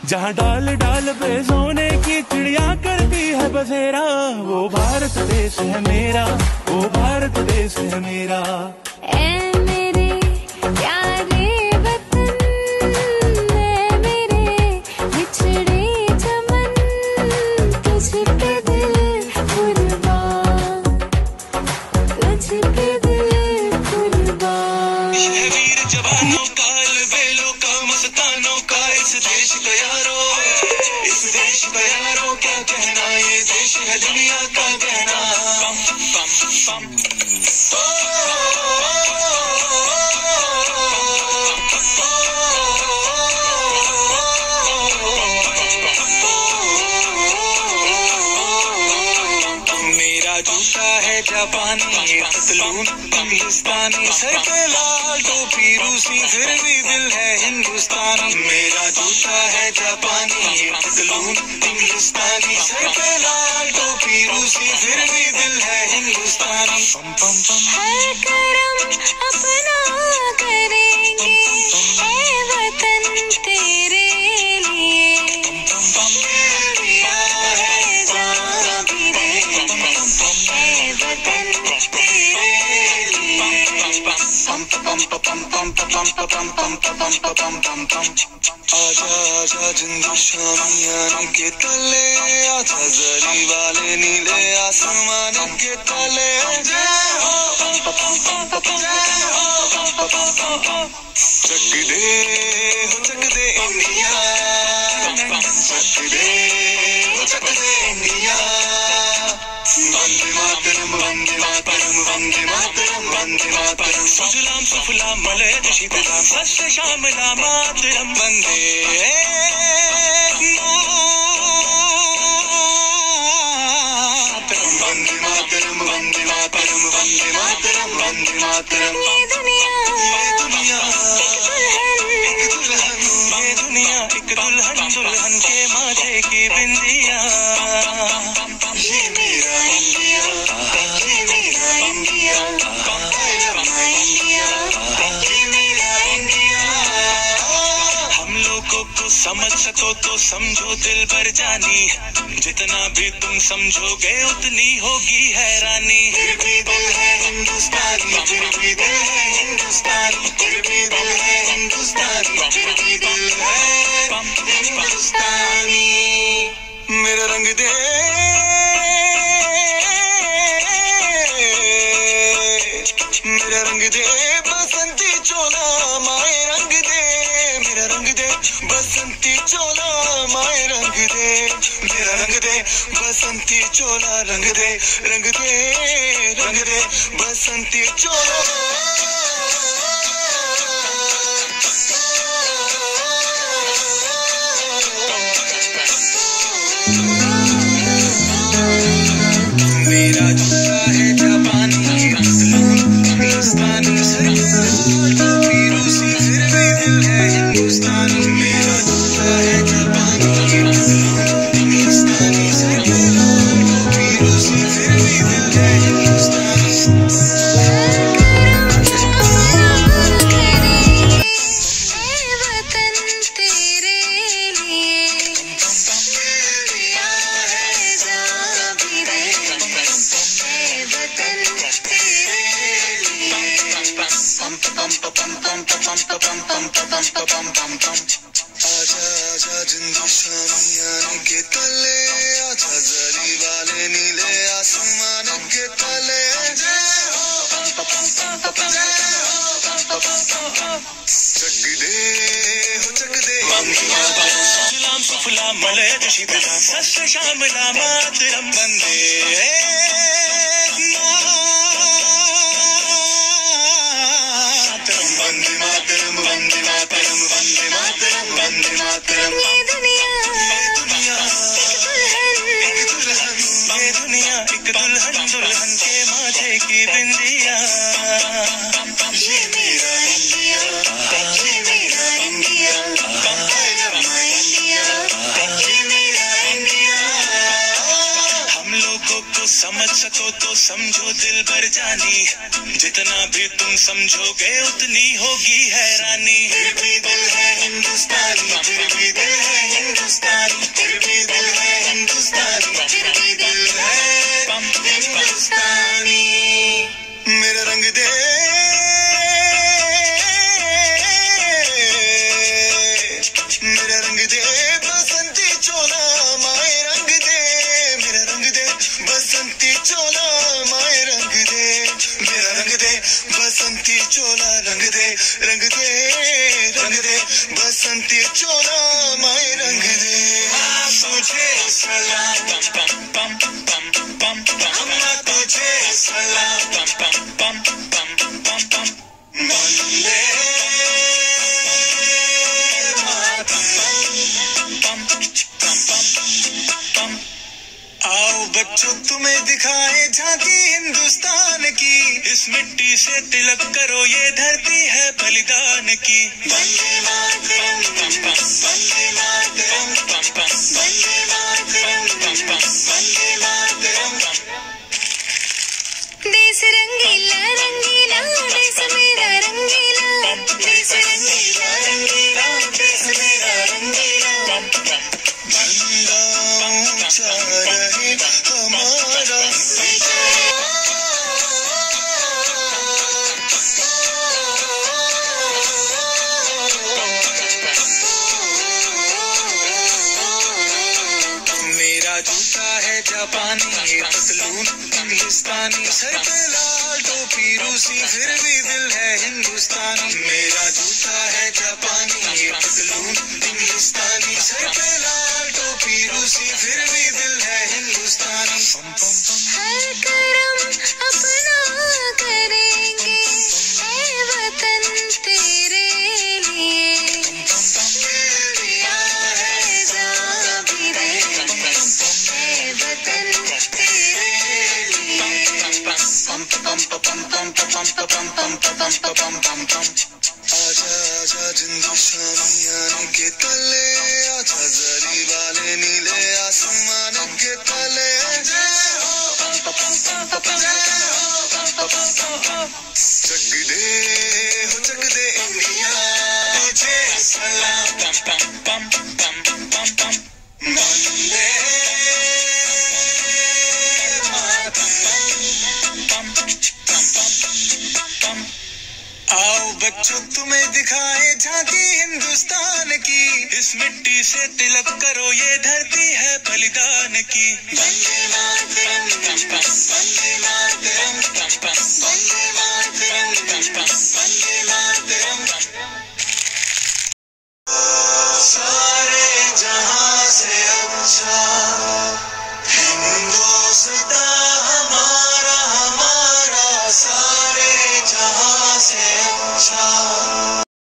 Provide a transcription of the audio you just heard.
जहाँ डाल डाल पे सोने की चिड़िया करती है बसेरा, वो भारत देश है मेरा, वो भारत देश है मेरा। ऐ मेरे प्यारे वतन, ऐ मेरे बिछड़े चमन, तुझ पे दिल कुर्बान, तुझ पे दिल कुर्बान। ये वीर जवानों का, अलबेलों का, मस्तानों का इस देश का यारो, इस देश का यारो क्या कहना, ये देश है दुनिया का कहना। पम पम मेरा जूता है जापानी, पतलून हिंदुस्तानी, सर पे लाल टोपी रूसी, फिर भी दिल है हिंदुस्तानी। मेरा जूता है जापानी, पतलून हिंदुस्तानी, सर पे लाल टोपी रूसी, फिर भी दिल है हिंदुस्तानी। पम पम पम है करम अपना करेंगे, ऐ वतन तेरे लिए, दिया है जान भी देंगे, ऐ वतन तेरे लिए। आजा आजा जिंदू शामियाने के तले, आजा जरी वाले नीले आसमान के तले। जय हो चक दे हो चक दे इंडिया, चक दे हो चक दे इंडिया। वंदे मातरम वंदे मातरम वंदे मातरम वंदे मातरम। सुजलाम सुफलाम मलयज शीतलाम सस्य श्यामलाम मातरम। वंदे मातरम वंदे मातरम वंदे मातरम वंदे मातरम वंदे मातरम। ये दुनिया एक दुल्हन, ये दुनिया एक दुल्हन, दुल्हन के माथे की बिंदिया। ये मेरा इंडिया, ये मेरा India, I love my India, ये मेरा इंडिया। हम लोगों को समझ सको तो समझो दिल भर जानी, जितना भी तुम समझोगे उतनी होगी हैरानी। फिर भी दिल है हिंदुस्तानी, फिर भी दिल है हिंदुस्तानी, फिर भी दिल है हिंदुस्तानी, फिर भी दिल है हिंदुस्तानी। मेरा रंग दे, मेरा रंग दे बसंती चोला, माए रंग दे, मेरा रंग दे बसंती चोला, माए रंग दे, मेरा रंग दे बसंती चोला, रंग दे रंग दे रंग दे बसंती चोला। मेरा जूता है जापानी, पतलून हिंदुस्तानी, सर पे लाल टोपी रूसी, फिर भी दिल है हिंदुस्तानी। मेरा जूता है जापानी, पतलून हिंदुस्तानी, सर पे लाल टोपी रूसी, फिर भी दिल है हिंदुस्तानी। ऐ वतन तेरे लिए, दिया है जान भी देंगे, ऐ वतन तेरे लिए। आजा आजा जिंदू शामियाने के तले, आजा जरी वाले नीले आसमान के तले। जय हो चक दे हो चक दे। सुजलाम सुफलाम मलयज शीतलाम सस्य श्यामलाम मातरम। वंदे मातरम वंदे मातरम वंदे मातरम वंदे मातरम वंदे मातरम। ये दुनिया एक दुल्हन, ये दुनिया एक दुल्हन, दुल्हन के माथे की बिंदिया। ये मेरा इंडिया, ये मेरा India, I love my India, ये मेरा इंडिया। हम लोगों को समझ सको तो समझो दिल भर जानी, जितना भी तुम समझोगे उतनी होगी हैरानी। फिर भी दिल है हिंदुस्तानी, फिर भी दिल है हिंदुस्तानी। हिंदुस्तानी, फिर भी दिल है हिंदुस्तानी, फिर भी दिल है हिंदुस्तानी। मेरा रंग दे, मेरा रंग दे बसंती चोला माए रंग दे, मेरा रंग दे बसंती चोला माए रंग दे, मेरा रंग दे बसंती चोला रंग दे, रंग दे रंग दे बसंती चोला माए रंग दे। माँ तुझे सलाम, अम्मा तुझे सलाम, वंदे आओ बच्चों तुम्हें दिखाए झांकी हिंदुस्तान की, इस मिट्टी से तिलक करो ये धरती है बलिदान की। वंदे मातरम, वंदे मातरम, वंदे मातरम, वंदे मातरम। देश रंगीला रंगीला देश मेरा रंगीला, देश रंगीला रंगीला देश मेरा रंगीला। झंडा ऊंचा रहे हमारा, मेरा जूता है जापानी, ये पतलून इंग्लिस्तानी, सर पे लाल टोपी रूसी, फिर भी दिल है हिंदुस्तानी। मेरा जूता है जापानी, ये पतलून इंग्लिस्तानी, सर पे लाल टोपी रूसी, फिर भी दिल है हिंदुस्तानी। हर करम अपना करेंगे ऐ वतन तेरे लिए, दिया है जान भी देंगे ऐ वतन तेरे लिए। आजा आजा जिंदू शामियाने के तले, आजा जरी वाले नीले आसमान के तले। जय हो, चक दे हो चक दे इंडिया, तुझे सलाम, वंदे आओ बच्चों तुम्हें दिखाए झांकी हिंदुस्तान की, इस मिट्टी से तिलक करो ये धरती है बलिदान की। वंदे मातरम, वंदे मातरम, वंदे मातरम, वंदे मातरम।